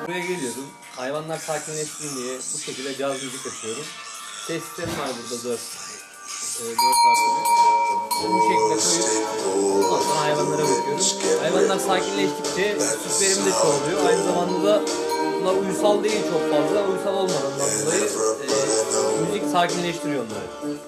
Buraya geliyordum. Hayvanlar sakinleşsin diye bu şekilde caz müzik açıyorum. Ses sistemi var burada 4 artı 1. Bu şekilde koyup ondan sonra hayvanlara bakıyorum. Hayvanlar sakinleştikçe süt verimi de çoğalıyor. Aynı zamanda da bunlar uysal değil çok fazla. Uysal olmadığından dolayı müzik sakinleştiriyor onları.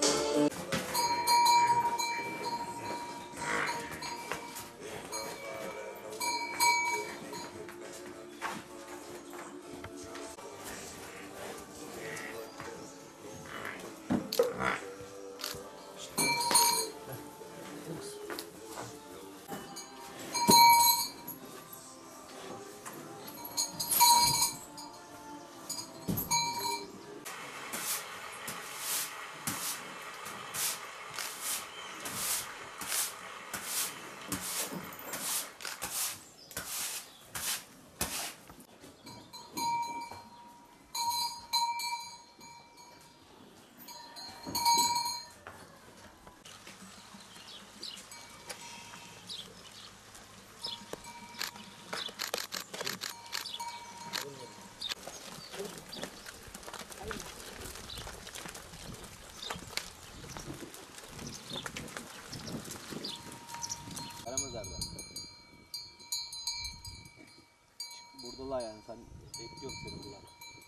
Buradalar yani, sen bekliyorum seni buradan.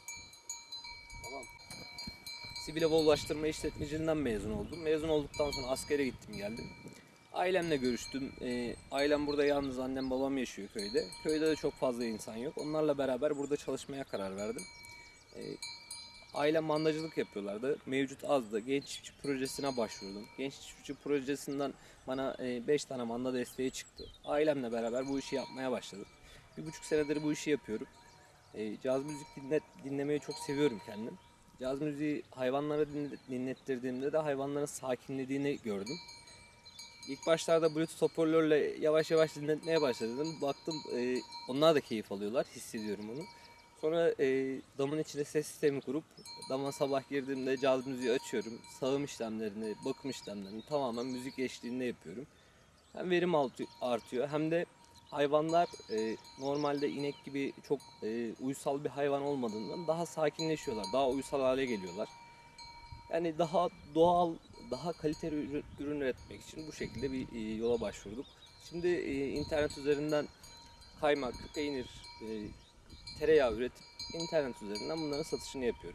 Tamam. Sivil Hava Ulaştırma İşletmeciliğinden mezun oldum. Mezun olduktan sonra askere gittim geldim. Ailemle görüştüm. Ailem burada yalnız, annem babam yaşıyor köyde. Köyde de çok fazla insan yok. Onlarla beraber burada çalışmaya karar verdim. Ailem mandacılık yapıyorlardı. Mevcut azdı. Genç Çiftçi Projesi'ne başvurdum. Genç Çiftçi Projesi'nden bana 5 tane manda desteği çıktı. Ailemle beraber bu işi yapmaya başladım. 1,5 senedir bu işi yapıyorum. Caz müzik dinlemeyi çok seviyorum kendim. Caz müziği hayvanlara dinlettirdiğimde de hayvanların sakinlediğini gördüm. İlk başlarda Bluetooth hoparlörle yavaş yavaş dinletmeye başladım. Baktım onlar da keyif alıyorlar, hissediyorum onu. Sonra damın içine ses sistemi kurup dama sabah girdiğimde caz müziği açıyorum. Sağım işlemlerini, bakım işlemlerini tamamen müzik eşliğinde yapıyorum. Hem verim artıyor hem de hayvanlar normalde inek gibi çok uysal bir hayvan olmadığından daha sakinleşiyorlar, daha uysal hale geliyorlar. Yani daha doğal, daha kaliteli ürün üretmek için bu şekilde bir yola başvurduk. Şimdi internet üzerinden kaymak, peynir, tereyağı üretip internet üzerinden bunların satışını yapıyorum.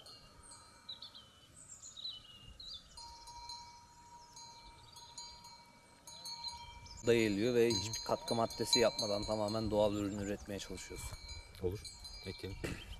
Yayılıyor ve hiçbir katkı maddesi yapmadan tamamen doğal ürün üretmeye çalışıyoruz. Olur. Ekleyin.